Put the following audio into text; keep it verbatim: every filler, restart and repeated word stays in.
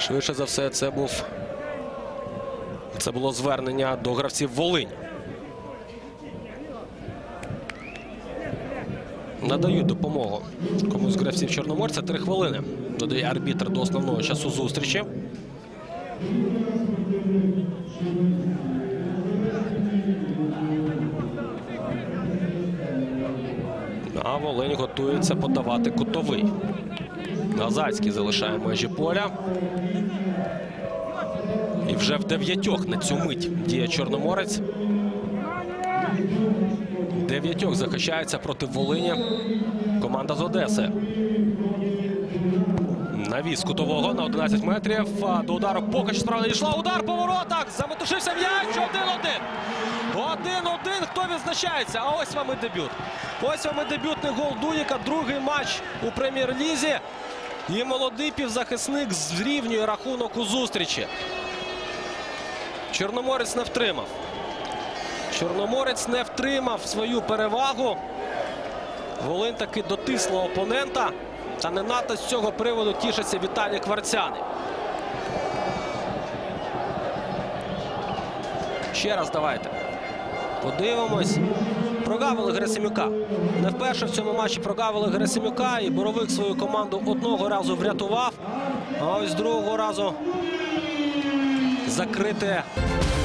Швидше за все, це був це було звернення до гравців Волинь. Надають допомогу комусь з гравців Чорноморця. Три хвилини додає арбітр до основного часу зустрічі. А Волинь готується подавати кутовий. Газальський залишає межі поля. І вже в дев'ятьох на цю мить діє Чорноморець. Дев'ятьох захищається проти Волині команда з Одеси. Навіс кутового на одинадцять метрів. До удару поки що справа не йшла. Удар по воротах. Заметушився м'яч. один-один. один-один. Хто відзначається? А ось вам і дебют. Ось вам і дебютний гол Дуніка. Другий матч у прем'єр-лізі. І молодий півзахисник зрівнює рахунок у зустрічі. Чорноморець не втримав. Чорноморець не втримав свою перевагу. Волинь таки дотисла опонента. Та не надто з цього приводу тішиться Віталій Кварцяний. Ще раз давайте подивимось. Прогавили Герасимюка. Не вперше в цьому матчі прогавили Герасимюка. І Боровик свою команду одного разу врятував. А ось другого разу закрити